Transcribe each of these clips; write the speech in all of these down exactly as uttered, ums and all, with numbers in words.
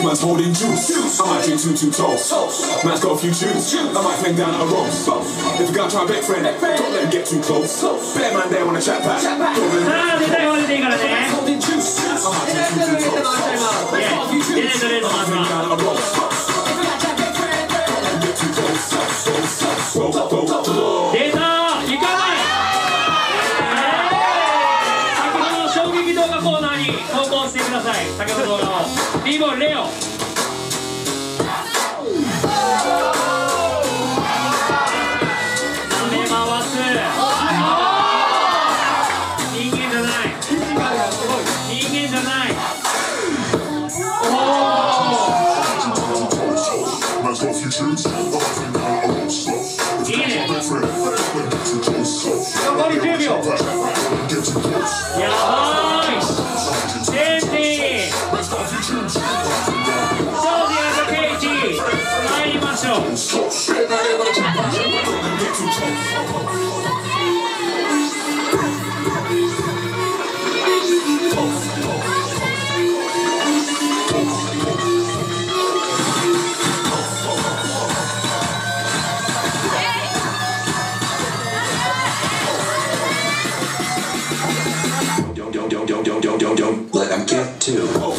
man's holding juice. I might drink two, two toast. Man's got a few tunes. I might fling down a roast. If you got try bet friend, don't let him get too close. Bear man there on a chat pack. Don't let him man's holding juice. I might drink two, two toast. Man's got a few tunes. I might fling down a roast. If you got try bet friend, don't let him get too close. 出た行かない先ほどの衝撃動画コーナーに投稿してください。先ほどの動画を B ボーイレオ舐め回す人間じゃない人間じゃないおいいね残りじゅうびょうやばーいセンティジョージアンドケイティ参りましょう Let them get to.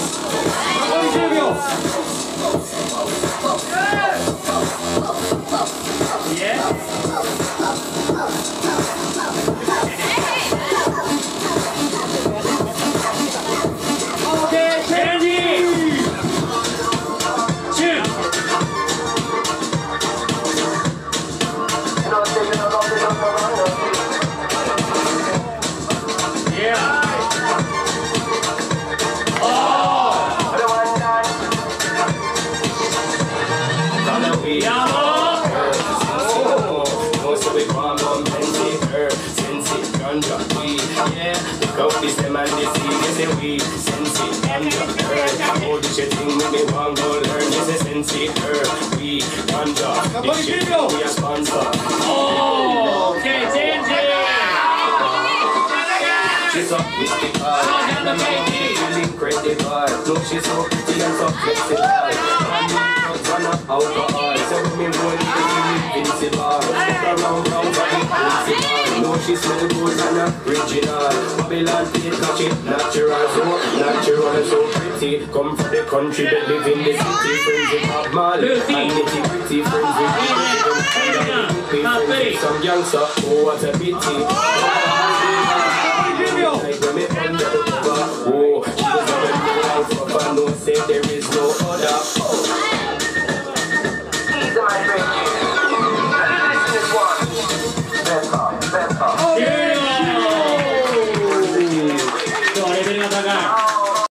She's so pretty and so flexible. Run up alcohol, so me money is invincible. Fuck around, round, body principal. No, she smell good and original. Babylon take catch it natural, so natural and so pretty. Come from the country that live in the city. Friends with Bob Marley and nitty gritty. Friends with me, friends with some youngster. Oh, what a pity. Like when me under the cover. Oh, she was on the I know say there is no other. Easy, my friend. This is one.